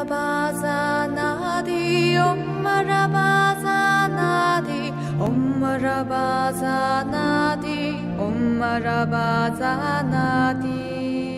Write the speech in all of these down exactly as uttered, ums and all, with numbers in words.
Marabazanadi, Om Marabazanadi, Om Marabazanadi, Om Marabazanadi。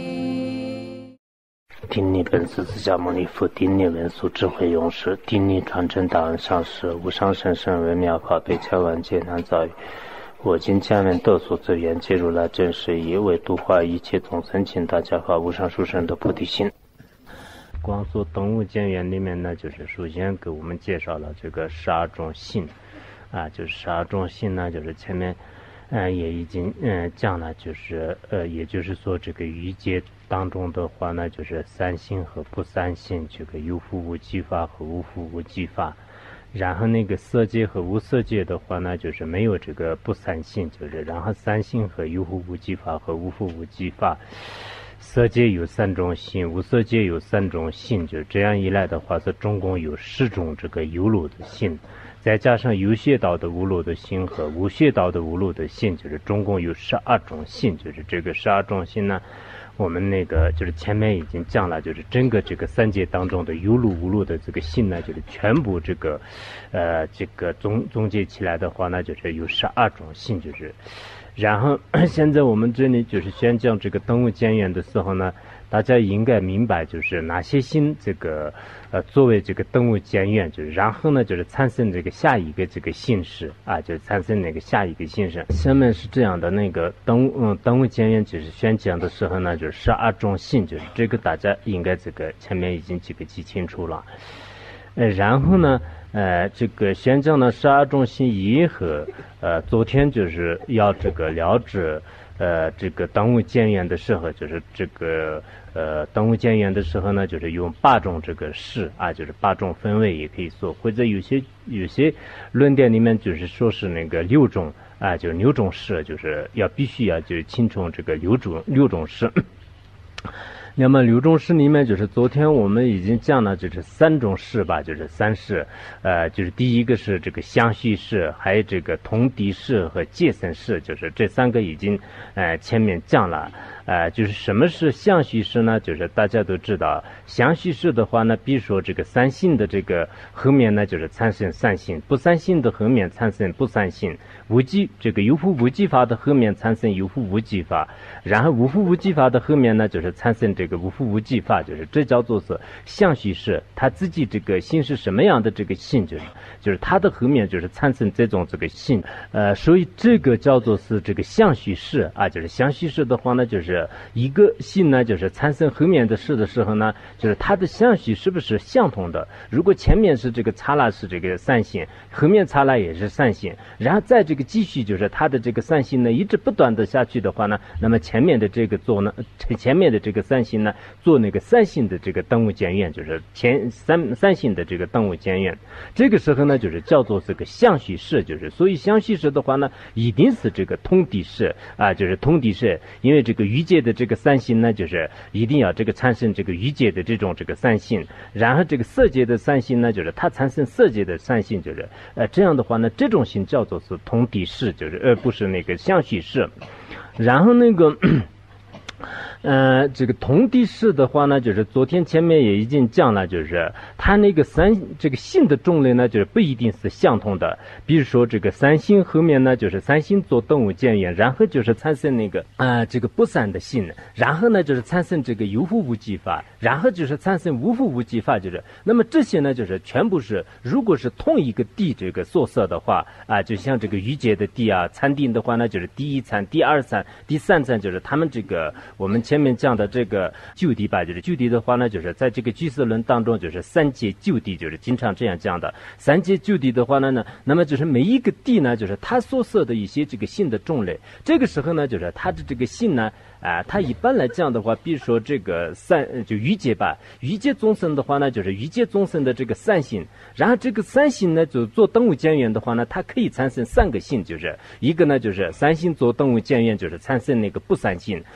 顶礼本师释迦牟尼佛，顶礼文殊智慧勇士，顶礼传承大恩上师，无上甚深微妙法，被千万劫难遭遇。我今将闻得所之缘，皆如来真实义，为度化一切众生，请大家发无上殊胜的菩提心。光说动物见缘里面呢，就是首先给我们介绍了这个十二种性啊，就是十二种性呢，就是前面呃也已经嗯讲了，就是呃也就是说这个欲界当中的话呢，就是三性和不三性，这个有覆无记法和无覆无记法。然后那个色界和无色界的话呢，就是没有这个不三性，就是然后三性和有覆无记法和无覆无记法。色界有三种性，无色界有三种性，就这样一来的话，是总共有十种这个有漏的性，再加上有穴道的无漏的性和无穴道的无漏的性，就是总共有十二种性。就是这个十二种性呢，我们那个就是前面已经讲了，就是整个这个三界当中的有漏无漏的这个性呢，就是全部这个呃这个总总结起来的话呢，就是有十二种性。就是然后现在我们这里就是先讲这个动物见缘的时候呢，大家应该明白就是哪些性这个呃作为这个动物见缘，就是然后呢就是产生这个下一个这个性识啊，就是产生那个下一个性识。下面是这样的，那个动物嗯动物见缘就是宣讲的时候呢，就是十二种性，就是这个大家应该这个前面已经这个记清楚了。呃，然后呢，呃，这个宣讲了十二种性以后，呃，昨天就是要这个了知，呃，这个动物见缘的时候，就是这个呃动物见缘的时候呢，就是用八种这个识啊，就是八种分位也可以说，或者有些有些论点里面就是说是那个六种啊，就是六种识，就是要必须要就是清楚这个六种六种识。那么六种识里面，就是昨天我们已经讲了，就是三种识吧，就是三识，呃，就是第一个是这个相续识，还有这个同敌识和界生识，就是这三个已经呃前面讲了。呃，就是什么是相续识呢？就是大家都知道，相续识的话呢，比如说这个三性的这个后面呢，就是产生三性；不三性的后面产生不三性；无记这个有覆无记法的后面产生有覆无记法，然后无覆无记法的后面呢，就是产生这个无覆无记法，就是这叫做是相续识。它自己这个性是什么样的这个性，就是就是它的后面就是产生这种这个性，呃，所以这个叫做是这个相续识啊，就是相续识的话呢，就是一个性呢，就是产生后面的事的时候呢，就是它的相续是不是相同的？如果前面是这个刹那是这个三性，后面刹那也是三性，然后在这个继续就是它的这个三性呢一直不断的下去的话呢，那么前面的这个做呢，前面的这个三性呢做那个三性的这个动物见缘，就是前三三性的这个动物见缘，这个时候呢就是叫做这个相续识，就是所以相续识的话呢，一定是这个同敌识啊，就是同敌识，因为这个欲界的这个三性呢，就是一定要这个产生这个欲界的这种这个三性，然后这个色界的三性呢，就是它产生色界的三性，就是呃这样的话呢，这种性叫做是同敌识，就是而不是那个相续识。然后那个呃，这个同敌识的话呢，就是昨天前面也已经讲了，就是它那个三这个性的种类呢，就是不一定是相同的。比如说这个三性后面呢，就是三性做动物见缘，然后就是产生那个呃这个不三的性，然后呢就是产生这个有覆无记法，然后就是产生无覆无记法，就是那么这些呢就是全部是如果是同一个地这个所色的话啊、呃，就像这个欲界的地啊，禅定的话呢，就是第一禅、第二禅、第三禅，就是他们这个我们前面讲的这个就地吧，就是就地的话呢，就是在这个俱舍论当中，就是三界就地，就是经常这样讲的。三界就地的话呢呢，那么就是每一个地呢，就是它所设的一些这个性的种类。这个时候呢，就是它的这个性呢，啊、呃，它一般来讲的话，比如说这个三就欲界吧，欲界众生的话呢，就是欲界众生的这个三性，然后这个三性呢，就做动物见缘的话呢，它可以产生三个性，就是一个呢就是三性做动物见缘，就是产生那个不三性，然后三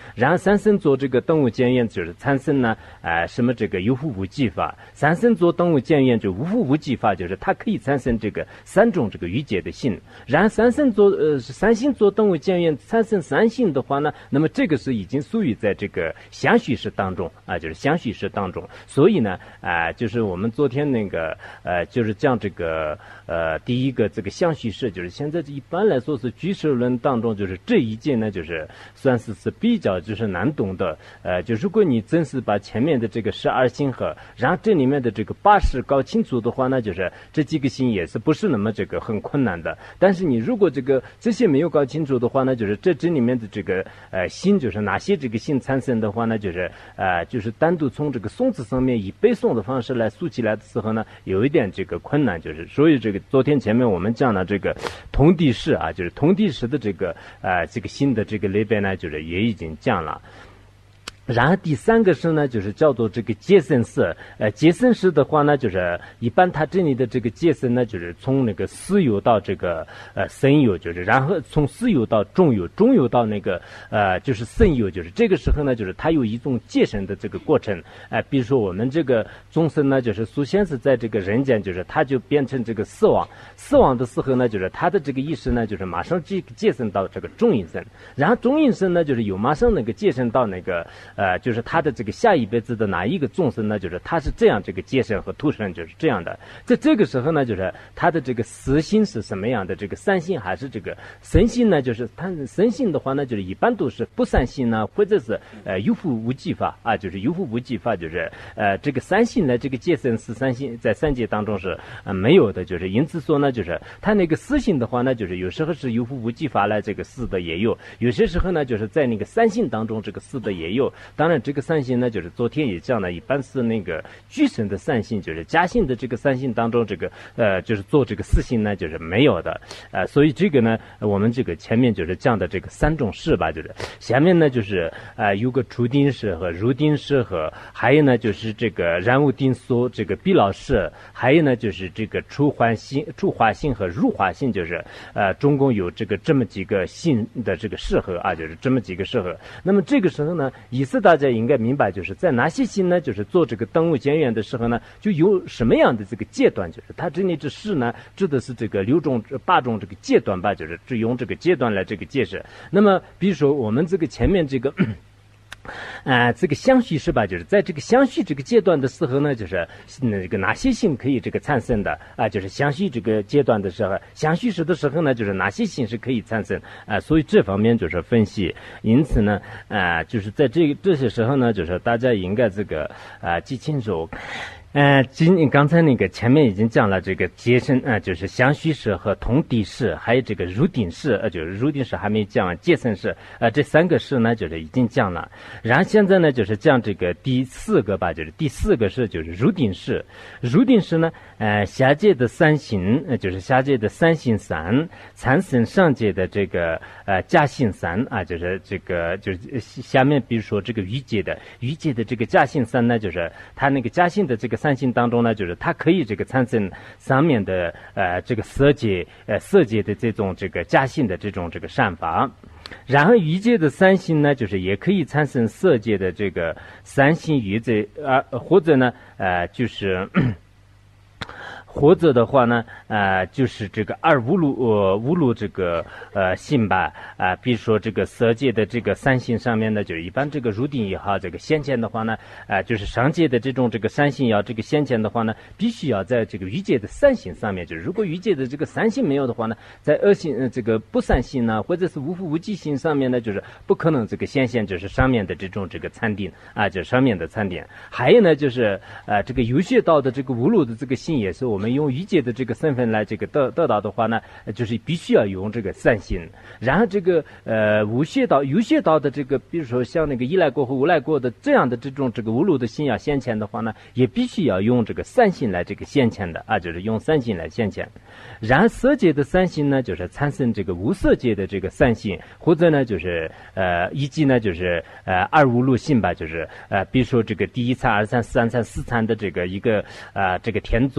三圣做这个动物检验就是产生呢呃什么这个有复无记法，三圣做动物检验就无复无记法，就是它可以产生这个三种这个愚界的性。然后三圣做呃三性做动物检验产生三性的话呢，那么这个是已经属于在这个相续式当中啊，就是相续式当中。所以呢啊、呃、就是我们昨天那个呃就是讲这个呃第一个这个相续式，就是现在一般来说是居士论当中，就是这一件呢就是算是是比较就是难懂的。呃就如果你真是把前面的这个十二性和然后这里面的这个八识搞清楚的话呢，就是这几个性也是不是那么这个很困难的。但是你如果这个这些没有搞清楚的话呢，就是这这里面的这个呃性就是哪些这个性产生的话呢，就是呃就是单独从这个宋字上面以背诵的方式来述起来的时候呢，有一点这个困难，就是所以这个昨天前面我们讲了这个同地式啊，就是同地式的这个呃这个新的这个类别呢，就是也已经讲了。然后第三个是呢，就是叫做这个阶生式。呃，阶生式的话呢，就是一般它这里的这个阶生呢，就是从那个私有到这个呃生有，就是然后从私有到中有，中有到那个呃就是生有，就是这个时候呢，就是它有一种阶生的这个过程。哎、呃，比如说我们这个众生呢，就是首先是在这个人间，就是它就变成这个死亡，死亡的时候呢，就是它的这个意识呢，就是马上阶阶生到这个中阴身，然后中阴身呢，就是有马上那个阶生到那个。呃，就是他的这个下一辈子的哪一个众生呢？就是他是这样这个阶生和突生就是这样的。在这个时候呢，就是他的这个实心是什么样的？这个三性还是这个身性呢？就是他身性的话呢，就是一般都是不三性呢，或者是呃有复无记法啊，就是有复无记法，就是呃这个三性呢，这个阶生是三性在三界当中是呃没有的，就是因此说呢，就是他那个实性的话呢，就是有时候是有复无记法来这个四的也有，有些时候呢，就是在那个三性当中这个四的也有。当然这个三性呢，就是昨天也讲了，一般是那个具身的三性，就是家性的这个三性当中，这个呃就是做这个四性呢，就是没有的。呃所以这个呢，我们这个前面就是讲的这个三种式吧，就是下面呢就是呃有个出定式和入定式和还有呢就是这个然物定所这个必老式，还有呢就是这个出还性出化性和入化性，就是呃总共有这个这么几个性的这个适合啊，就是这么几个适合。那么这个时候呢，意思大家应该明白，就是在哪些性呢，就是做这个动物检验的时候呢，就有什么样的这个阶段，就是它这里这式呢指的是这个六种八种这个阶段吧，就是只用这个阶段来这个解释。那么比如说我们这个前面这个啊、呃，这个相续是吧？就是在这个相续这个阶段的时候呢，就是那个哪些性可以这个产生的啊、呃？就是相续这个阶段的时候，相续时的时候呢，就是哪些性是可以产生啊、呃？所以这方面就是分析。因此呢，啊、呃，就是在这这些时候呢，就是大家应该这个啊、呃、记清楚。呃，今刚才那个前面已经讲了这个阶生啊、呃，就是相续式和同地式，还有这个入定式，呃，就是入定式还没讲，阶生式，呃，这三个式呢就是已经讲了。然后现在呢就是讲这个第四个吧，就是第四个式就是入定式。入定式呢，呃，下界的三性，呃，就是下界的三性三，产生上界的这个呃假性三啊，就是这个就是下面比如说这个余界的余界的这个假性三呢，就是它那个假性的这个三性当中呢，就是它可以这个产生上面的呃这个色界呃色界的这种这个假性的这种这个善法，然后余界的三性呢，就是也可以产生色界的这个三性余界啊、呃，或者呢呃就是或者的话呢，呃，就是这个二无路呃无路这个呃性吧，啊、呃，比如说这个色界的这个三性上面呢，就是一般这个入定也好，这个先前的话呢，啊、呃，就是上界的这种这个三性要这个先前的话呢，必须要在这个余界的三性上面，就是如果余界的这个三性没有的话呢，在二性呃这个不三性呢，或者是无复无记性上面呢，就是不可能这个显现就是上面的这种这个参定啊，就是上面的参定。还有呢，就是呃这个有学道的这个无路的这个性也是我们用余界的这个身份来这个得得到的话呢，就是必须要用这个三性。然后这个呃无学道有学道的这个，比如说像那个依赖过和无赖过的这样的这种这个无路的性要显前的话呢，也必须要用这个三性来这个显前的啊，就是用三性来显前。然后色界的三性呢，就是产生这个无色界的这个三性，或者呢就是呃以及呢就是呃二无路性吧，就是呃比如说这个第一参、二参、三参、四参的这个一个呃这个天宗呢，就是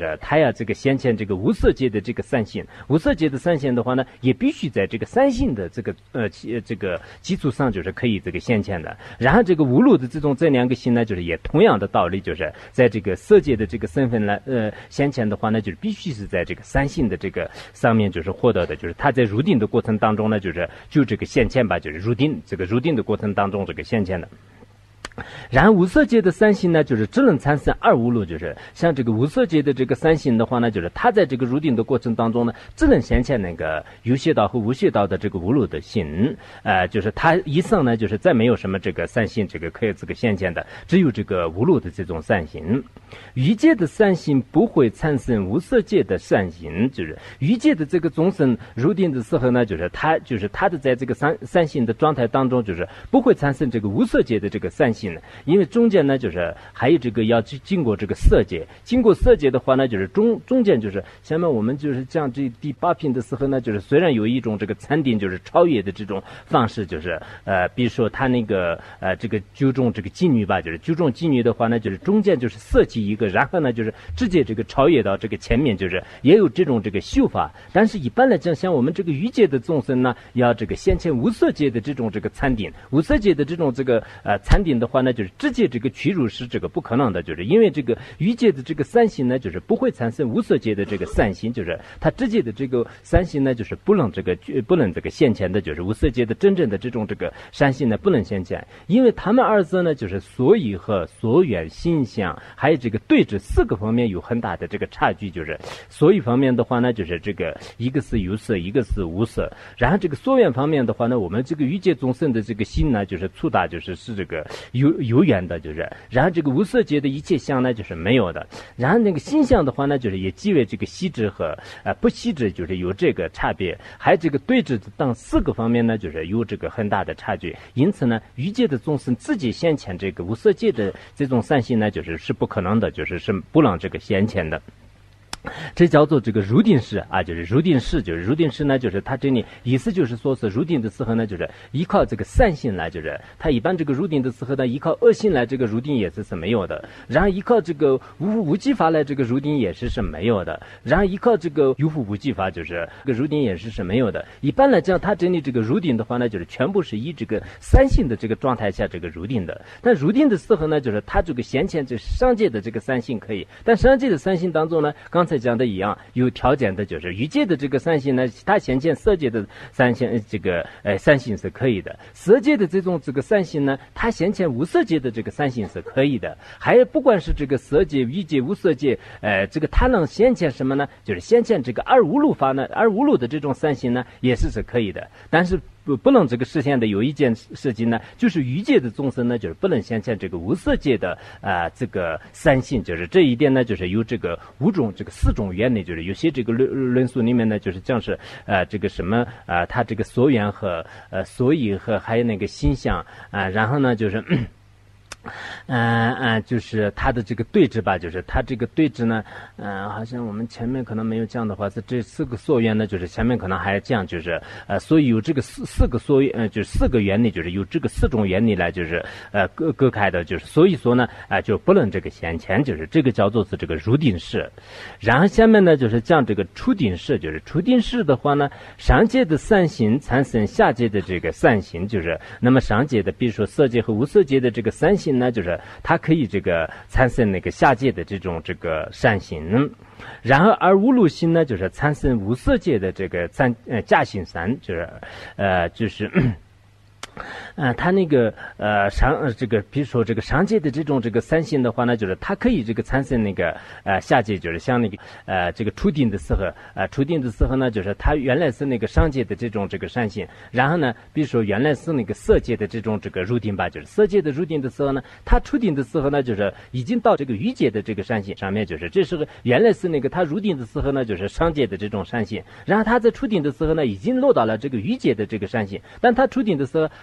是他要这个先前这个无色界的这个三性，无色界的三性的话呢，也必须在这个三性的这个呃这个基础上就是可以这个先前的。然后这个无漏的这种这两个性呢，就是也同样的道理，就是在这个色界的这个身份呢，呃先前的话呢，就是必须是在这个三性的这个上面就是获得的，就是他在入定的过程当中呢，就是就这个先前吧，就是入定这个入定的过程当中这个先前的。然后无色界的三性呢，就是只能产生二无漏，就是像这个无色界的这个三性的话呢，就是它在这个入定的过程当中呢，只能显现那个有穴道和无穴道的这个无漏的性，呃，就是它以上呢，就是再没有什么这个三性这个可以这个显现的，只有这个无漏的这种三性。欲界的三性不会产生无色界的三性，就是欲界的这个众生入定的时候呢，就是它就是它的在这个三三性的状态当中，就是不会产生这个无色界的这个三性。因为中间呢，就是还有这个要经过这个色界，经过色界的话呢，就是中中间就是下面我们就是讲这第八品的时候呢，就是虽然有一种这个禅定就是超越的这种方式，就是呃，比如说他那个呃这个纠正这个妓女吧，就是纠正妓女的话呢，就是中间就是色起一个，然后呢就是直接这个超越到这个前面，就是也有这种这个修法。但是一般来讲，像我们这个欲界的众生呢，要这个先前无色界的这种这个禅定，无色界的这种这个呃禅定的话呢，就是直接这个取入是这个不可能的，就是因为这个欲界的这个三性呢，就是不会产生无色界的这个三性，就是它直接的这个三性呢，就是不能这个不能这个现前的，就是无色界的真正的这种这个三性呢不能现前，因为他们二者呢，就是所以和所缘心相还有这个对峙四个方面有很大的这个差距，就是所以方面的话呢，就是这个一个是有色，一个是无色，然后这个所缘方面的话呢，我们这个欲界众生的这个心呢，就是粗大就是是这个有有缘的，就是然后这个无色界的一切相呢就是没有的，然后那个心相的话呢，就是也即为这个细致和呃不细致就是有这个差别，还有这个对峙等四个方面呢，就是有这个很大的差距。因此呢，欲界的众生自己先前这个无色界的这种善性呢，就是是不可能的，就是是不让这个先前的。这叫做这个入定式啊，就是入定式，就是入定式呢，就是它这里意思就是说是入定的时候呢，就是依靠这个善性来，就是它一般这个入定的时候呢，依靠恶性来这个入定也是是没有的，然后依靠这个无无记法来这个入定也是是没有的，然后依靠这个有复无记法就是这个入定也是是没有的。一般来讲，它这里这个入定的话呢，就是全部是以这个善性的这个状态下这个入定的。但入定的时候呢，就是它这个先前这上界的这个善性可以，但上界的善性当中呢，刚才讲的一样有条件的，就是欲界的这个三性呢，它先前色界的三性这个呃三性是可以的，色界的这种这个三性呢，它先前无色界的这个三性是可以的，还有不管是这个色界、欲界、无色界，呃，这个它能先前什么呢？就是先前这个二无漏法呢，二无漏的这种三性呢，也是是可以的，但是。不不能这个实现的有一件事情呢，就是欲界的众生呢，就是不能显现这个无色界的啊、呃、这个三性，就是这一点呢，就是有这个五种这个四种原理，就是有些这个论论述里面呢，就是像是呃这个什么啊、呃，它这个所缘和呃所以和还有那个心相啊、呃，然后呢就是。嗯嗯，就是它的这个对峙吧，就是它这个对峙呢，嗯、呃，好像我们前面可能没有这样的话，是这四个所缘呢，就是前面可能还这样，就是呃，所以有这个四四个所缘，呃，就是四个原理，就是有这个四种原理来，就是呃割割开的，就是所以说呢，啊、呃，就不能这个先前，就是这个叫做是这个入定式，然后下面呢就是讲这个出定式，就是出定式的话呢，上界的善行产生下界的这个善行，就是那么上界的，比如说色界和无色界的这个善行。那就是它可以这个产生那个下界的这种这个善行，然后而无漏心呢，就是产生无色界的这个善呃假性善，就是呃就是。呃，它那个呃上呃这个，比如说这个上界的这种这个三性的话呢，就是它可以这个产生那个呃下界，就是像那个呃这个出定的时候，呃出定的时候呢，就是它原来是那个上界的这种这个善性，然后呢，比如说原来是那个色界的这种这个入定吧，就是色界的入定的时候呢，它出定的时候呢，就是已经到这个欲界的这个善性上面，就是这时候原来是那个它入定的时候呢，就是上界的这种善性，然后它在出定的时候呢，已经落到了这个欲界的这个善性，但它出定的时候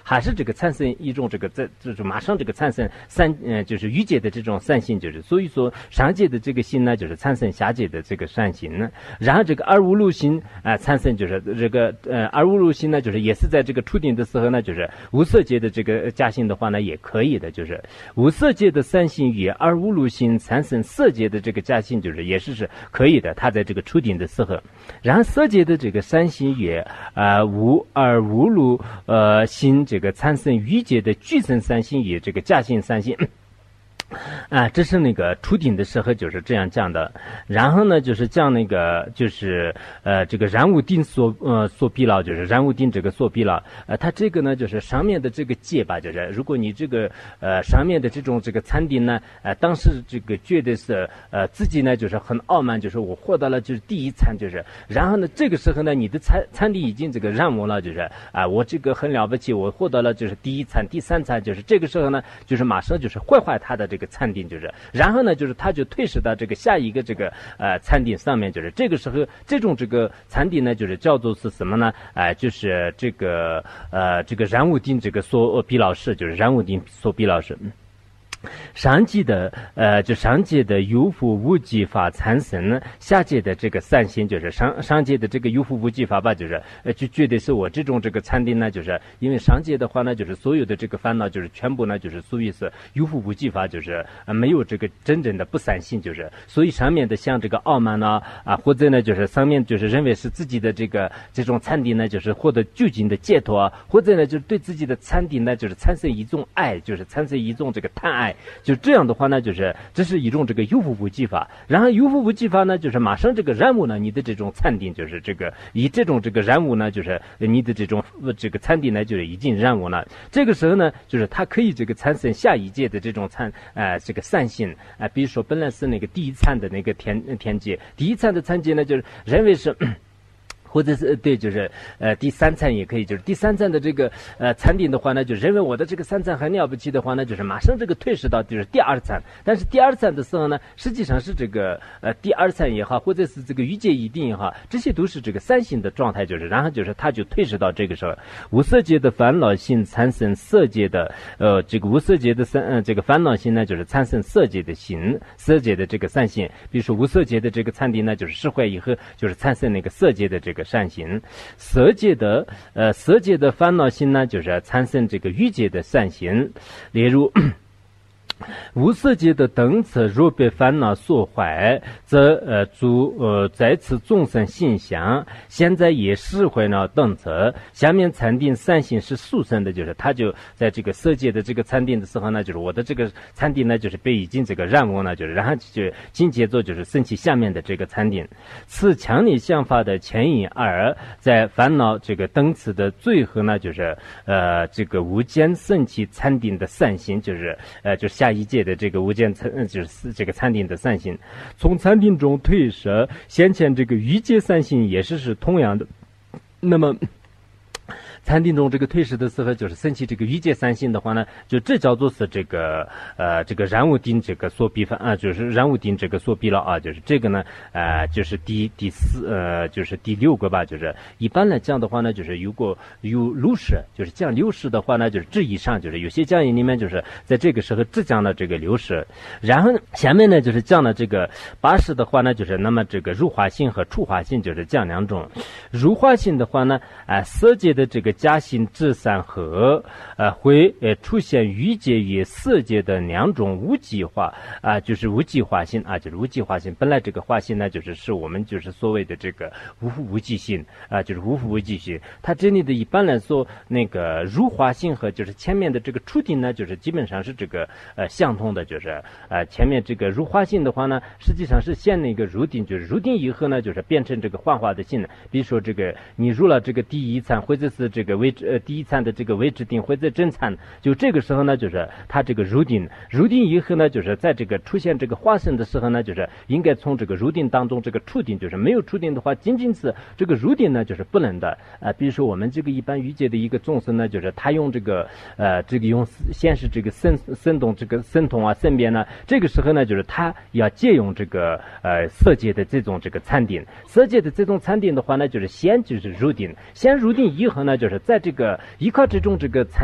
还是这个产生一种这个在就是马上这个产生三呃就是欲界的这种善行，就是所以说上界的这个心呢，就是产生下界的这个善行呢。然后这个二无漏心啊、呃、产生就是这个呃二无漏心呢，就是也是在这个初定的时候呢，就是无色界的这个加行的话呢也可以的，就是无色界的善行与二无漏心产生色界的这个加行，就是也是是可以的，它在这个初定的时候。然后色界的这个善行与啊、呃、无二无漏呃心这个产生欲界的具生善行与这个加行善行。啊，这是那个初定的时候就是这样讲的。然后呢，就是讲那个就是呃这个然无定所呃所必劳，就是然无定这个所必劳。呃，它这个呢就是上面的这个戒吧，就是如果你这个呃上面的这种这个禅定呢，呃当时这个觉得是呃自己呢就是很傲慢，就是我获得了就是第一禅，就是然后呢这个时候呢你的禅禅定已经这个让我了，就是啊、呃、我这个很了不起，我获得了就是第一禅、第三禅，就是这个时候呢就是马上就是坏坏他的这个禅定，就是然后呢就是他就退失到这个下一个这个呃禅定上面，就是这个时候这种这个禅定呢就是叫做是什么呢？哎、呃，就是这个呃这个然无定这个所必劳事，就是然无定所必劳事。上界的呃，就上界的有覆无记法产生，下界的这个善行，就是上上界的这个有覆无记法吧，就是呃，就觉得是我这种这个禅定呢，就是因为上界的话呢，就是所有的这个烦恼，就是全部呢，就是属于是有覆无记法，就是呃没有这个真正的不善性，就是所以上面的像这个傲慢呢啊，或者呢就是上面就是认为是自己的这个这种禅定呢，就是获得究竟的解脱，或者呢就是对自己的禅定呢，就是产生一种爱，就是产生一种这个贪爱。就这样的话呢，就是这是一种这个有覆无记法。然后有覆无记法呢，就是马上这个然无呢，你的这种禅定就是这个以这种这个然无呢，就是你的这种这个禅定呢，就是已经然无了。这个时候呢，就是它可以这个产生下一界的这种禅呃这个善性啊、呃，比如说本来是那个第一禅的那个天天界，第一禅的禅界呢，就是认为是。或者是对，就是呃第三禅也可以，就是第三禅的这个呃禅定的话呢，就认为我的这个三禅很了不起的话呢，就是马上这个退失到就是第二禅。但是第二禅的时候呢，实际上是这个呃第二禅也好，或者是这个欲界一定也好，这些都是这个三性的状态，就是然后就是它就退失到这个时候，无色界的烦恼性产生色界的呃这个无色界的三呃这个烦恼性呢，就是产生色界的行，色界的这个善性。比如说无色界的这个禅定呢，就是释怀以后，就是产生那个色界的这个善行。色界的呃色界的烦恼心呢，就是产生这个欲界的善行。例如无色界的等次若被烦恼所坏，则呃诸呃在此众生心想，现在也释怀了等次。下面禅定善行是速生的，就是他就在这个色界的这个禅定的时候呢，就是我的这个禅定呢，就是被已经这个染污了，就是然后就紧接着就是升起下面的这个禅定。此强烈想法的前因二，在烦恼这个等次的最后呢，就是呃这个无间升起禅定的善行，就是呃就下一界的这个无间禅，就是这个禅定的善行，从禅定中退舍，先前这个欲界善行也是是同样的。那么禅定中这个退失的时候，就是升起这个欲界三性的话呢，就这叫做是这个呃这个然无定这个所必犯啊，就是然无定这个所必劳啊，就是这个呢呃就是第第四呃就是第六个吧，就是一般来讲的话呢，就是如果有六识，就是讲六识的话呢，就是这以上就是有些讲义里面就是在这个时候只讲了这个六识，然后呢下面呢就是讲了这个八识的话呢，就是那么这个入化性和出化性就是讲两种。入化性的话呢，啊、呃、色界的这个加行至三合，呃，会呃出现欲界与色界的两种无记化啊、呃，就是无记化性啊，就是无记化性。本来这个化性呢，就是是我们就是所谓的这个无覆无记性啊、呃，就是无覆无记性。它这里的一般来说，那个入化性和就是前面的这个出定呢，就是基本上是这个呃相同的，就是呃前面这个入化性的话呢，实际上是先那个入定，就是入定以后呢，就是变成这个幻化的性。比如说这个你入了这个第一禅，或者是这个位置呃第一禅的这个位置定，或者真禅，就这个时候呢，就是它这个入定，入定以后呢，就是在这个出现这个化身的时候呢，就是应该从这个入定当中这个出定，就是没有出定的话，仅仅是这个入定呢，就是不能的啊、呃。比如说我们这个一般欲界的一个众生呢，就是他用这个呃这个用先是这个生生动这个生通啊生变呢，这个时候呢，就是他要借用这个呃色界的这种这个禅定，色界的这种禅定的话呢，就是先就是入定，先入定以后呢，就是在这个依靠这种这个禅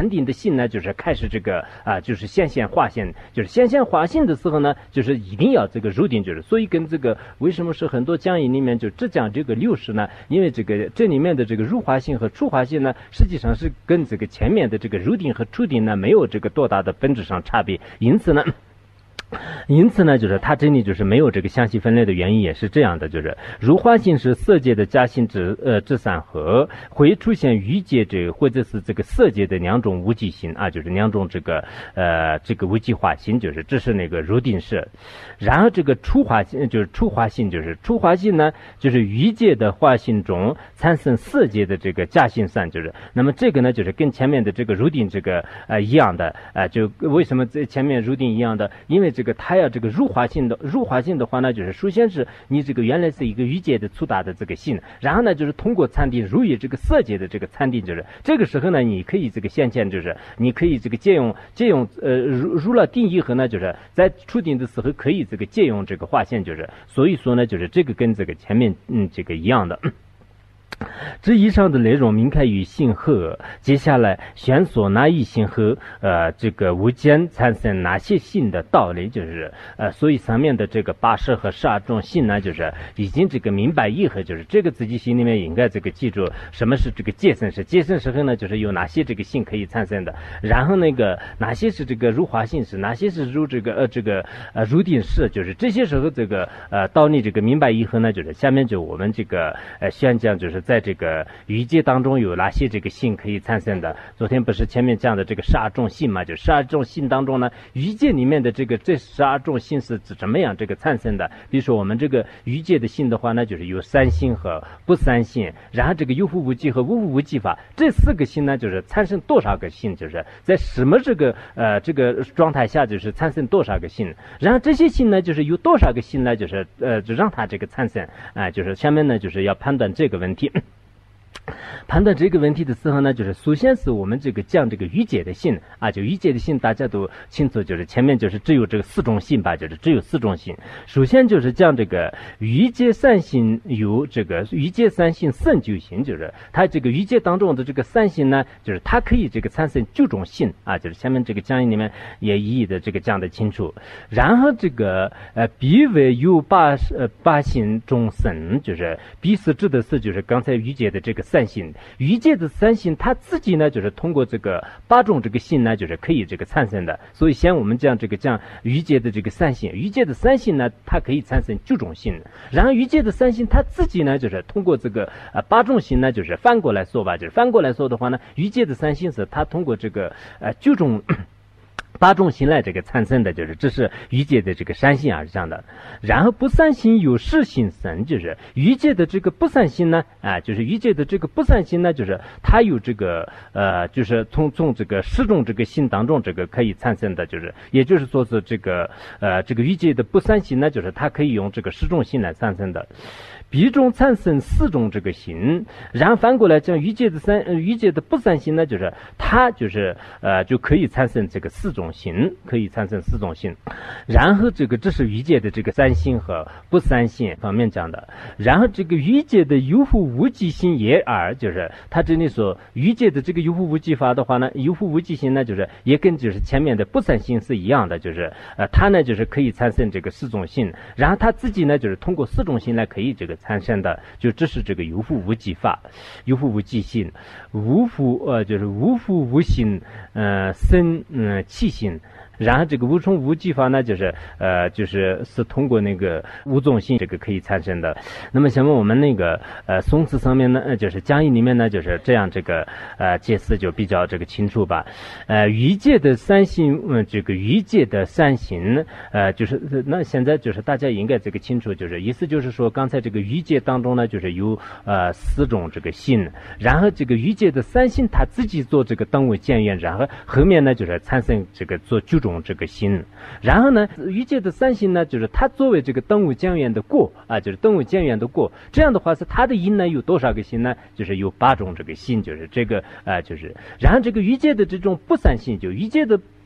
定的性呢，就是开始这个啊、呃，就是显现化现，就是显现化现的时候呢，就是一定要这个入定，就是所以跟这个为什么是很多讲义里面就只讲这个六识呢？因为这个这里面的这个入化性和出化性呢，实际上是跟这个前面的这个入定和出定呢没有这个多大的本质上差别，因此呢。因此呢，就是它这里就是没有这个详细分类的原因也是这样的，就是入化性是色界的加性之呃之散合，会出现余界这或者是这个色界的两种无记性啊，就是两种这个呃这个无记化性，就是这是那个入定式。然后这个出化性就是出化性，就是出化性呢，就是余界的化性中产生色界的这个加性散，就是那么这个呢，就是跟前面的这个入定这个呃一样的呃，就为什么这前面入定一样的？因为这个它要这个入化性的入化性的话呢，就是首先是你这个原来是一个余界的粗大的这个性，然后呢就是通过禅定入于这个色界的这个禅定，就是这个时候呢你可以这个显现，就是你可以这个借用借用呃入入了定以后呢，就是在出定的时候可以这个借用这个化现，就是所以说呢就是这个跟这个前面嗯这个一样的。这以上的内容明开于性后，接下来选所哪一性后，呃，这个无间产生哪些性的道理，就是呃，所以上面的这个八识和十二种性呢，就是已经这个明白以后，就是这个自己心里面应该这个记住什么是这个界生识，界生识后呢，就是有哪些这个性可以产生的，然后那个哪些是这个入化性识，哪些是入这个呃这个呃入定识，就是这些时候这个呃到你这个明白以后呢，就是下面就我们这个呃宣讲就是。在这个余界当中有哪些这个性可以产生的？昨天不是前面讲的这个十二种性嘛？就十二种性当中呢，余界里面的这个这十二种性是怎么样这个产生的？比如说我们这个余界的性的话呢，就是有三性和不三性，然后这个有覆无记和无覆无记法这四个性呢，就是产生多少个性？就是在什么这个呃这个状态下就是产生多少个性？然后这些性呢，就是有多少个性呢？就是呃就让它这个产生啊、呃，就是下面呢就是要判断这个问题。判断这个问题的时候呢，就是首先是我们这个讲这个余界的性啊，就余界的性大家都清楚，就是前面就是只有这个四种性吧，就是只有四种性。首先就是讲这个余界三性有这个余界三性胜九性，就是它这个余界当中的这个三性呢，就是它可以这个产生九种性啊，就是前面这个讲义里面也一一的这个讲得清楚。然后这个呃彼为有八呃八性中胜，就是彼是指的是就是刚才余界的这个三性。余界的三性它自己呢就是通过这个八种这个性呢就是可以这个产生的，所以先我们讲这个讲余界的这个三性，余界的三性呢它可以产生九种性，然后余界的三性它自己呢就是通过这个呃八种性呢就是翻过来说吧，就是翻过来说的话呢，余界的三性是它通过这个呃九种八种性来这个产生的，就是这是余界的这个三性啊是这样的。然后不三性有识性生，就是余界的这个不三性呢啊，就是余界的这个不三性呢，就是它有这个呃，就是从从这个十种这个性当中这个可以产生的，就是也就是说是这个呃这个余界的不三性呢，就是它可以用这个十种性来产生的。彼中产生四种这个性，然后反过来讲余界的三呃余界的不三性呢，就是它就是呃就可以产生这个四种性，可以产生四种性。然后这个这是余界的这个三性和不三性方面讲的。然后这个余界的有覆无记性也二，就是他这里说余界的这个有覆无记法的话呢，有覆无记性呢就是也跟就是前面的不三性是一样的，就是呃它呢就是可以产生这个四种性，然后它自己呢就是通过四种性来可以这个产生的，就这是这个有覆无记法，有覆无记性，无覆呃就是无覆无性，呃生嗯气性。然后这个无从无记法呢，就是呃，就是是通过那个无种性这个可以产生的。那么像我们那个呃宋词上面呢，呃、就是讲义里面呢就是这样这个呃解释就比较这个清楚吧。呃，余界的三性，嗯，这个余界的三性，呃，就是那现在就是大家应该这个清楚，就是意思就是说刚才这个余界当中呢，就是有呃四种这个性，然后这个余界的三性它自己做这个当为见缘，然后后面呢就是产生这个做九种这个心，然后呢余界的三性呢就是它作为这个等无见缘的果啊，就是等无见缘的果，这样的话是它的因呢有多少个心呢？就是有八种这个心，就是这个啊、呃、就是然后这个余界的这种不三性，就余界的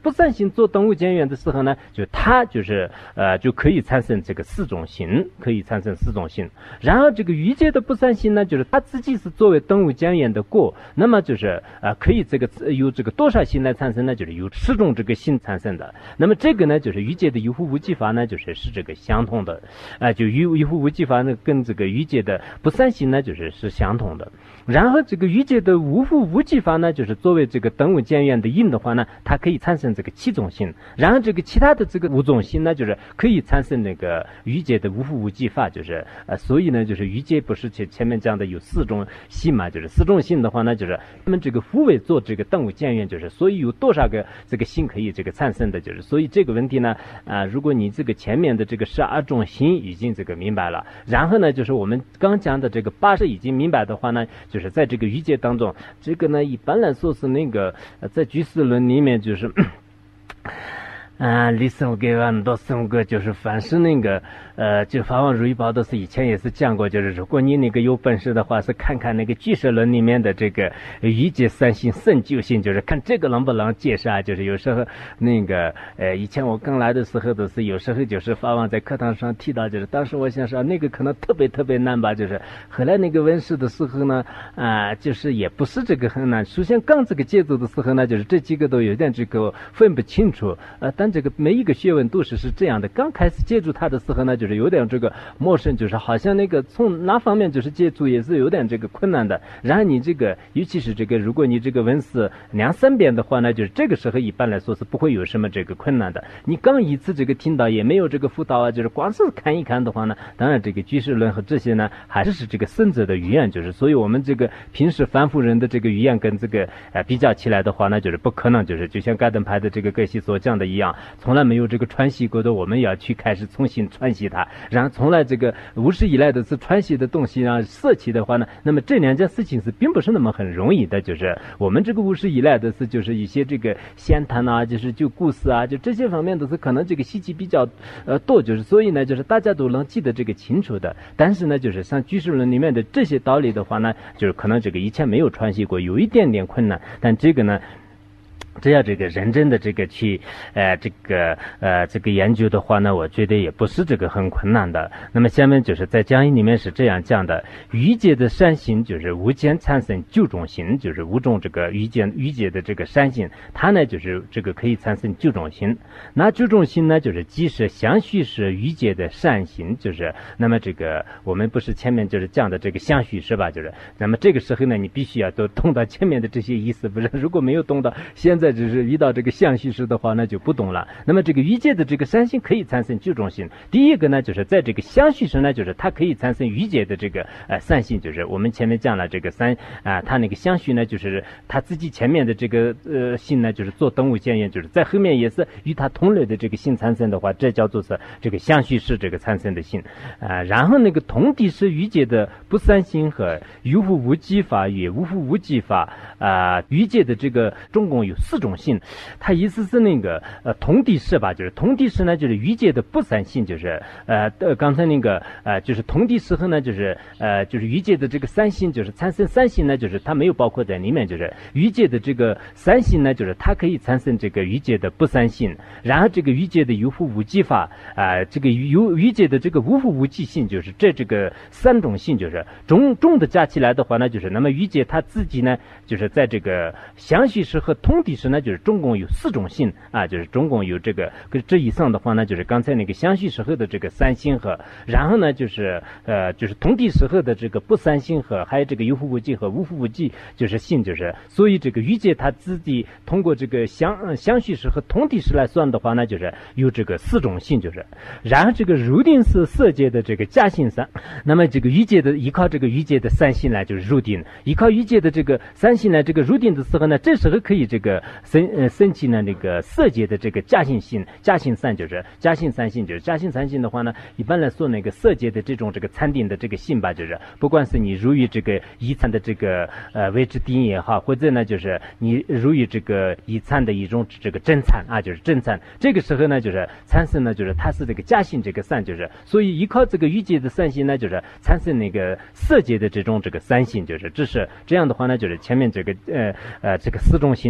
不善心做动物间缘的时候呢，就它就是呃就可以产生这个四种心，可以产生四种心。然后这个欲界的不善心呢，就是它自己是作为动物间缘的果，那么就是呃可以这个由这个多少心来产生呢？就是由十种这个心产生的。那么这个呢，就是欲界的有覆无记法呢，就是是这个相同的，啊、呃，就有有覆无记法呢跟这个欲界的不善心呢，就是是相同的。然后这个欲界的无覆无记法呢，就是作为这个动物间缘的因的话呢，它可以产生这个七种心。然后这个其他的这个五种心呢，就是可以产生那个欲界的无覆无记法，就是呃，所以呢，就是欲界不是前前面讲的有四种心嘛，就是四种心的话呢，就是他们这个复位做这个动物间缘，就是所以有多少个这个心可以这个产生的，就是所以这个问题呢，啊、呃，如果你这个前面的这个十二种心已经这个明白了，然后呢，就是我们刚讲的这个八识已经明白的话呢，就是在这个欲界当中，这个呢一般来说是那个、呃、在居士论里面就是。啊，李生给很多生个就是凡是那个呃，就法王如意宝都是以前也是讲过，就是如果你那个有本事的话，是看看那个居士论里面的这个欲界三心圣究性，就是看这个能不能介绍。就是有时候那个呃，以前我刚来的时候都是有时候就是法王在课堂上提到，就是当时我想说那个可能特别特别难吧，就是后来那个问世的时候呢，啊、呃，就是也不是这个很难。首先刚这个节奏的时候呢，就是这几个都有点这个分不清楚，呃。但这个每一个学问都是是这样的，刚开始接触它的时候呢，就是有点这个陌生，就是好像那个从哪方面就是接触也是有点这个困难的。然后你这个，尤其是这个，如果你这个文字两三遍的话呢，就是这个时候一般来说是不会有什么这个困难的。你刚一次这个听到也没有这个辅导啊，就是光是看一看的话呢，当然这个居士论和这些呢，还是是这个僧者的语言，就是所以我们这个平时凡夫人的这个语言跟这个呃比较起来的话呢，就是不可能，就是就像盖登派的这个格西所讲的一样。从来没有这个传习过的，我们要去开始重新传习它。然后从来这个无始以来的是传习的东西啊，舍弃的话呢，那么这两件事情是并不是那么很容易的。就是我们这个无始以来的是就是一些这个闲谈啊，就是就故事啊，就这些方面都是可能这个习气比较呃多，就是所以呢，就是大家都能记得这个清楚的。但是呢，就是像居士论里面的这些道理的话呢，就是可能这个以前没有传习过，有一点点困难。但这个呢，只要这个认真的这个去呃这个呃这个研究的话呢，我觉得也不是这个很困难的。那么下面就是在讲义里面是这样讲的：欲界的善行就是无间产生九种心，就是五种这个欲界欲界的这个善行，它呢就是这个可以产生九种心。那九种心呢，就是即是相续是欲界的善行，就是那么这个我们不是前面就是讲的这个相续是吧？就是那么这个时候呢，你必须要都懂到前面的这些意思，不是如果没有懂到现在。再只是遇到这个相续时的话，那就不懂了。那么这个欲界的这个善心可以产生九种心。第一个呢，就是在这个相续时呢，就是它可以产生欲界的这个呃善心，就是我们前面讲了这个三啊、呃，它那个相续呢，就是它自己前面的这个呃心呢，就是做动物间缘，就是在后面也是与它同类的这个心产生的话，这叫做是这个相续是这个产生的心啊、呃。然后那个同体是欲界的不善心和有覆无记法与无覆无记法啊，欲、呃、界的这个总共有四种性，它意思是那个呃同体式吧，就是同体式呢，就是欲界的不善性，就是呃呃刚才那个呃就是同体时候呢，就是呃就是欲界的这个三性，就是产生三性呢，就是它没有包括在里面，就是欲界的这个三性呢，就是它可以产生这个欲界的不善性，然后这个欲界的有覆无记法啊、呃，这个有欲界的这个无覆无记性，就是这这个三种性，就是总总的加起来的话呢，就是那么欲界它自己呢，就是在这个相续时和同体时呢，就是总共有四种性啊，就是总共有这个这以上的话呢，就是刚才那个相续时候的这个三性和，然后呢就是呃就是同体时候的这个不三性和，还有这个有覆无记和无覆无记就是性，就是所以这个欲界它自己通过这个相相续时和同体时来算的话呢，就是有这个四种性，就是然后这个入定是色界的这个假性三，那么这个欲界的依靠这个欲界的三性来就是入定，依靠欲界的这个三性来这个入定的时候呢，这时候可以这个生呃升起呢那个色界的这个假性性，假性三就是假性三性，就是假性三性的话呢，一般来说那个色界的这种这个禅定的这个性吧，就是不管是你入于这个一禅的这个呃位置定也好，或者呢就是你入于这个一禅的一种这个真禅啊，就是真禅，这个时候呢就是产生呢就是它是这个假性这个三，就是所以依靠这个欲界的三性呢，就是产生那个色界的这种这个三性，就是这是这样的话呢，就是前面这个呃呃这个四种性上面就是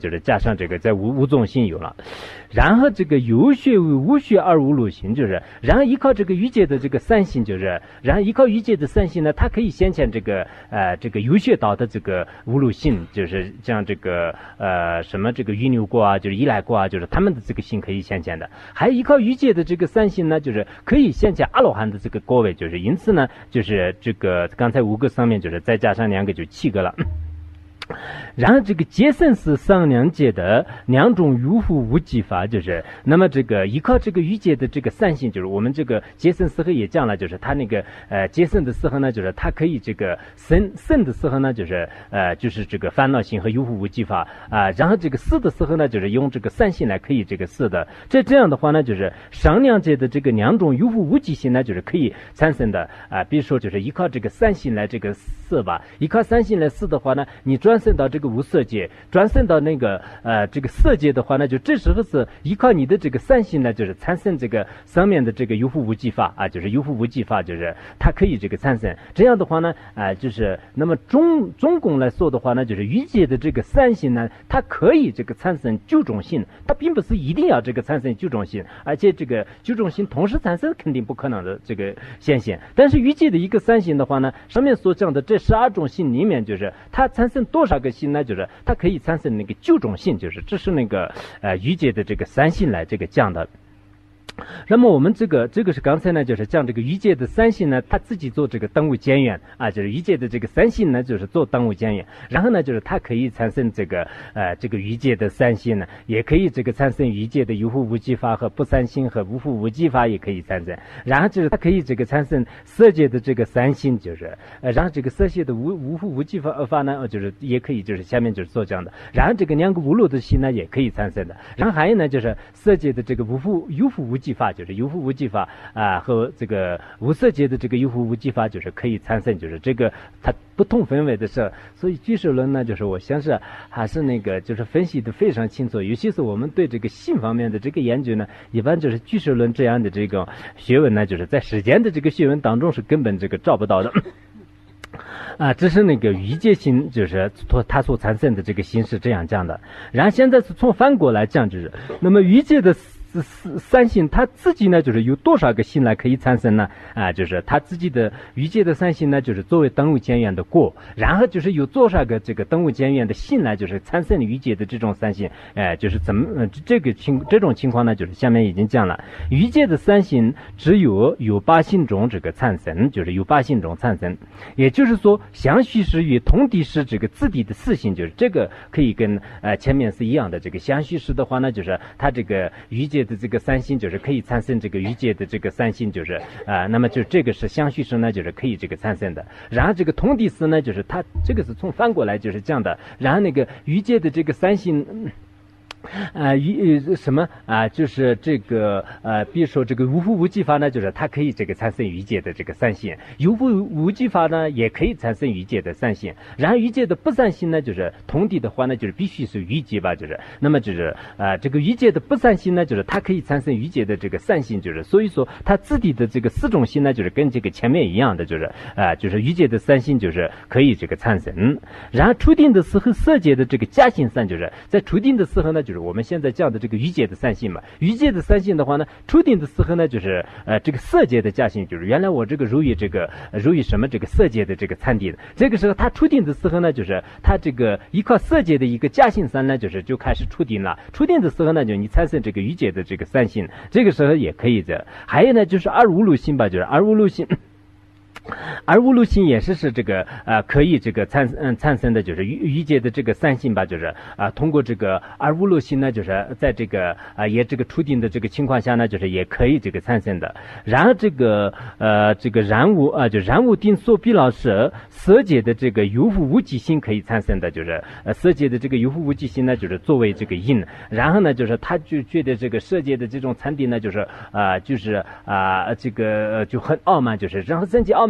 就是加上这个在无无纵性有了，然后这个有学为无学而无路性，就是然后依靠这个欲界的这个三性，就是然后依靠欲界的三性呢，它可以显现这个呃这个有学道的这个无路性，就是像这个呃什么这个欲牛过啊，就是依赖过啊，就是他们的这个性可以显现的，还依靠欲界的这个三性呢，就是可以显现阿罗汉的这个果位，就是因此呢，就是这个刚才五个上面就是再加上两个就七个了。然后这个结生是上两界的两种有护无记法，就是那么这个依靠这个欲界的这个三性，就是我们这个结生时候也讲了，就是它那个呃结生的时候呢，就是它可以这个生生的时候呢，就是呃就是这个烦恼性和有护无记法啊、呃，然后这个死的时候呢，就是用这个三性来可以这个死的，这这样的话呢，就是上两界的这个两种有护无记性呢，就是可以产生的啊、呃，比如说就是依靠这个三性来这个死吧，依靠三性来死的话呢，你转生到这个无色界，转生到那个呃这个色界的话呢，就这时候是依靠你的这个三性呢，就是产生这个上面的这个有护无记法啊，就是有护无记法，就是它可以这个产生。这样的话呢，啊、呃、就是那么总总共来说的话呢，就是欲界的这个三性呢，它可以这个产生九种性，它并不是一定要这个产生九种性，而且这个九种性同时产生肯定不可能的这个现象。但是欲界的一个三性的话呢，上面所讲的这十二种性里面，就是它产生多少个性呢？就是它可以产生那个九种性，就是这是那个呃欲界的这个三性来这个讲的。那么我们这个这个是刚才呢，就是讲这个欲界的三性呢，他自己做这个等无间缘啊，就是欲界的这个三性呢，就是做等无间缘。然后呢，就是它可以产生这个呃这个欲界的三性呢，也可以这个产生欲界的有护无记法和不三性和无护无记法也可以产生。然后就是它可以这个产生色界的这个三性，就是呃然后这个色界的无无护无记法法呢，就是也可以就是下面就是所讲的。然后这个两个无漏的性呢，也可以产生的。然后还有呢，就是色界的这个无护有护无记法，就是有护无记法啊、呃、和这个无色界的这个有护无记法，就是可以产生，就是这个它不同分位的时候，所以俱舍论呢，就是我想是还是那个就是分析的非常清楚，尤其是我们对这个性方面的这个研究呢，一般就是俱舍论这样的这个学问呢，就是在时间的这个学问当中是根本这个找不到的。啊，这是那个欲界性，就是它所产生的这个心是这样讲的。然后现在是从反过来讲，就是那么欲界的三性它自己呢，就是有多少个性来可以产生呢？啊，就是它自己的欲界的三性呢，就是作为等无间缘的果，然后就是有多少个这个等无间缘的性呢，就是产生欲界的这种三性，哎、呃，就是怎么、呃、这个情这种情况呢，就是下面已经讲了，欲界的三性只有有八性中这个产生，就是有八性中产生，也就是说相续是与同地是这个自地的四性，就是这个可以跟呃前面是一样的。这个相续是的话呢，就是它这个欲界的这个三性就是可以产生这个欲界的这个三性，就是啊、呃，那么就这个是相续时呢，就是可以这个产生的。然后这个同地时呢，就是它这个是从反过来就是这样的。然后那个欲界的这个三性。呃，于什么啊、呃？就是这个呃，比如说这个无护无记法呢，就是它可以这个产生欲界的这个三性；有护无记法呢，也可以产生欲界的三性。然后欲界的不三性呢，就是同地的话呢，就是必须是欲界吧，就是那么就是呃，这个欲界的不三性呢，就是它可以产生欲界的这个三性，就是所以说它自地的这个四种性呢，就是跟这个前面一样的，就是啊、呃，就是欲界的三性就是可以这个产生。然后初定的时候色界的这个加性三，就是在初定的时候呢，就是我们现在讲的这个欲界的三性嘛，欲界的三性的话呢，初定的时候呢，就是呃这个色界的加性，就是原来我这个如意这个如意什么这个色界的这个参定，这个时候它初定的时候呢，就是它这个依靠色界的一个加性三呢，就是就开始初定了。初定的时候呢，就你产生这个欲界的这个三性，这个时候也可以的。还有呢，就是二无漏性吧，就是二无漏性。而无漏性也是是这个呃可以这个产嗯产生的就是欲欲界的这个三性吧，就是啊、呃、通过这个而无漏性呢，就是在这个啊、呃、也这个初定的这个情况下呢，就是也可以这个产生的。然后这个呃这个然无啊、呃、就然无定所必老是色界的这个有护无记性可以产生的，就是呃色界的这个有护无记性呢，就是作为这个因。然后呢，就是他就觉得这个色界的这种禅定呢，就是啊、呃、就是啊、呃、这个、呃、就很傲慢，就是然后升起傲慢。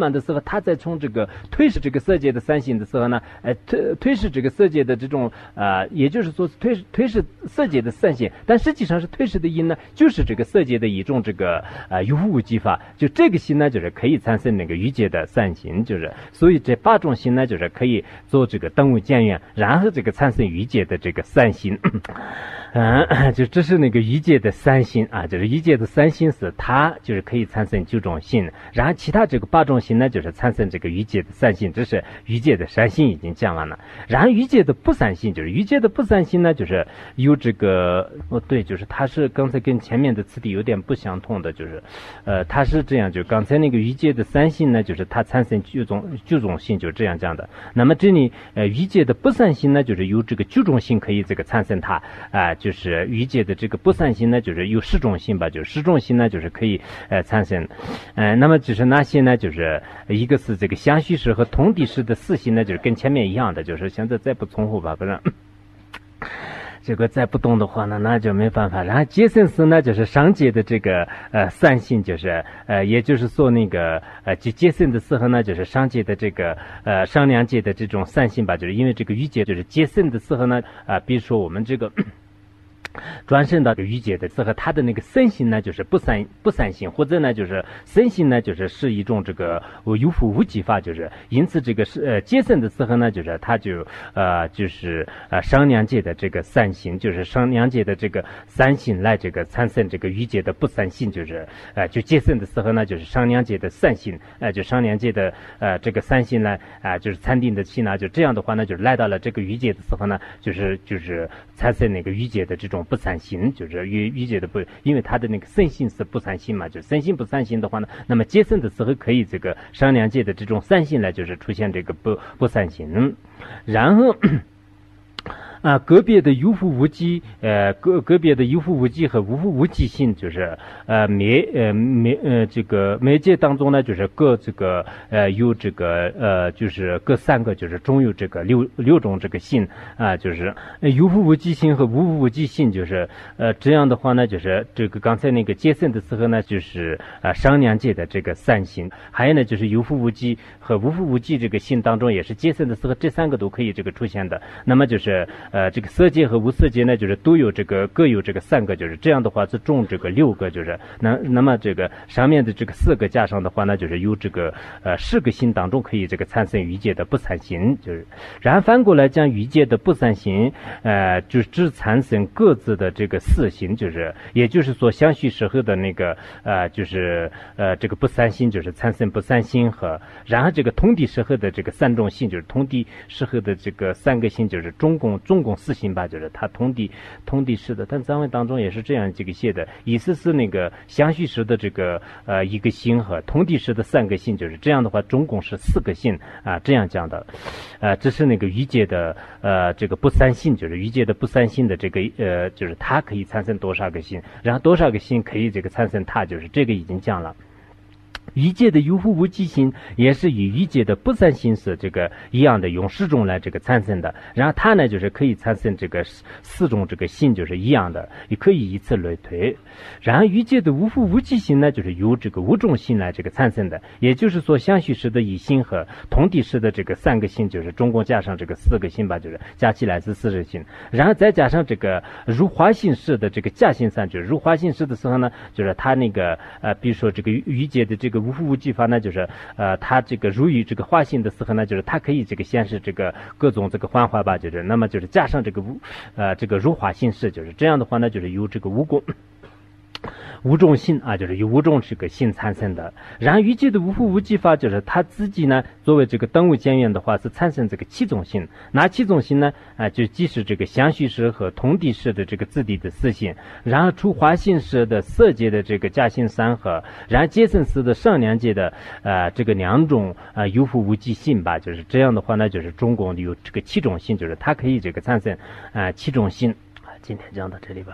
完的时候，他再从这个推示这个色界的三性的时候呢，呃推推示这个色界的这种呃，也就是说推推示色界的三性，但实际上是推示的因呢，就是这个色界的一种这个呃有无记法，就这个心呢，就是可以产生那个欲界的三性，就是所以这八种心呢，就是可以做这个等无见缘，然后这个产生欲界的这个三心。嗯，就这是那个欲界的三心啊，就是欲界的三心是它就是可以产生九种心，然后其他这个八种心呢，就是产生这个欲界的三心，这是欲界的三心已经讲完了。然后欲界的不三心，就是欲界的不三心呢，就是有这个哦对，就是它是刚才跟前面的次第有点不相同的，就是呃它是这样，就刚才那个欲界的三心呢，就是它产生九种九种心，就这样讲的。那么这里呃欲界的不三心呢，就是有这个九种心可以这个产生它啊。呃就是欲界的这个不三心呢，就是有十种心吧，就是十种心呢，就是可以呃产生，呃，那么就是那些呢，就是一个是这个相续识和同体识的四心呢，就是跟前面一样的，就是现在再不重复吧，不然这个再不动的话呢，那就没办法。然后结生识呢，就是上界的这个呃三心，就是呃，也就是说那个呃，结结生的时候呢，就是上界的这个呃上两界的这种三心吧，就是因为这个欲界就是结生的时候呢，啊、呃，比如说我们这个。转生到欲界的时候，他的那个身心呢，就是不三不三心，或者呢，就是身心呢，就是是一种这个有复无记法，就是因此这个是呃结生的时候呢，就是他就呃就是呃上两界的这个三心，就是上两界的这个三心来这个产生这个欲界的不三心，就是呃就结生的时候呢，就是上两界的三心，呃就上两界的呃这个三心呢啊、呃、就是禅定的心呢，就这样的话呢，就是来到了这个欲界的时候呢，就是就是产生那个欲界的这种不三心，就是欲欲界的不，因为他的那个身心是不三心嘛，就身心不三心的话呢，那么结生的时候可以这个上两界的这种三心呢，就是出现这个不不三心，然后。啊，个别的有复无记，呃，个个别的有复无记和无复无记性，就是呃灭呃灭呃这个灭界当中呢，就是各这个呃有这个呃就是各三个，就是总有这个六六种这个性啊、呃，就是有复无记性和无复无记性，就是呃这样的话呢，就是这个刚才那个结生的时候呢，就是呃上两界的这个三性，还有呢就是有复无记和无复无记这个性当中，也是结生的时候这三个都可以这个出现的。那么就是呃，这个色界和无色界呢，就是都有这个各有这个三个，就是这样的话是中这个六个，就是那那么这个上面的这个四个加上的话呢，就是有这个呃十个心当中可以这个产生欲界的不三心，就是然后反过来讲欲界的不三心，呃，就只产生各自的这个四心，就是也就是说相续时候的那个呃就是呃这个不三心，就是产生不三心和然后这个同体时候的这个三种心，就是同体时候的这个三个心，就是中共中共四心吧，就是它同体同体式的，但藏文当中也是这样这个写的，意思是那个相续时的这个呃一个心和同体时的三个心，就是这样的话，总共是四个心啊，这样讲的，呃，这是那个欲界的呃这个不三心，就是欲界的不三心的这个呃，就是它可以产生多少个心，然后多少个心可以这个产生它，就是这个已经讲了。欲界的有复无记心也是与欲界的不三心是这个一样的，用十种来这个产生的。然后它呢，就是可以产生这个四种这个心，就是一样的，也可以以此类推。然后欲界的无复无记心呢，就是由这个五种心来这个产生的，也就是说相续时的一心和同体时的这个三个心，就是总共加上这个四个心吧，就是加起来是四个心。然后再加上这个如花心时的这个加心三，就是如花心时的时候呢，就是它那个呃，比如说这个欲界的这个无复无记法呢，就是呃，它这个如于这个化性的时候呢，就是它可以这个显示这个各种这个幻化吧，就是那么就是加上这个无呃这个如化性式，就是这样的话呢，就是有这个无功。五种心啊，就是由五种这个心产生的。然后欲界的无复无记法，就是它自己呢，作为这个等无间缘的话，是产生这个七种心。哪七种心呢？啊，就即是这个相续时和同体时的这个自地的四心，然后除花心时的色界的这个加心三合，然后结生时的上两界的呃这个两种啊有复无记心吧，就是这样的话呢，就是总共有这个七种心，就是它可以这个产生啊、呃、七种心。今天讲到这里吧。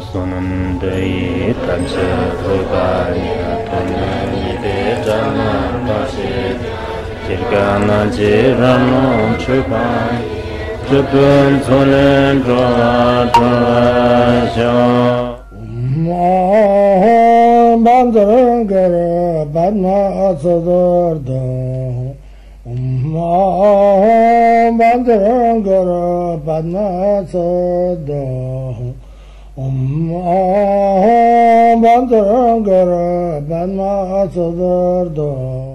Sunandai Tancha Ruganya Tunani Dejana Pasi Jirgana Jirano Chupai Chupun Solen Droadrasha Bandarangara Badma Atsadarda Bandarangara Badma Atsada Bandarangara Badma Atsadarda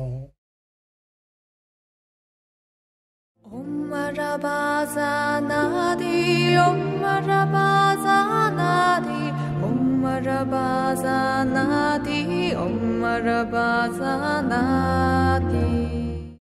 Om Marabaza Nadi, Om Marabaza Nadi, Om Marabaza Nadi, Om Marabaza Nadi.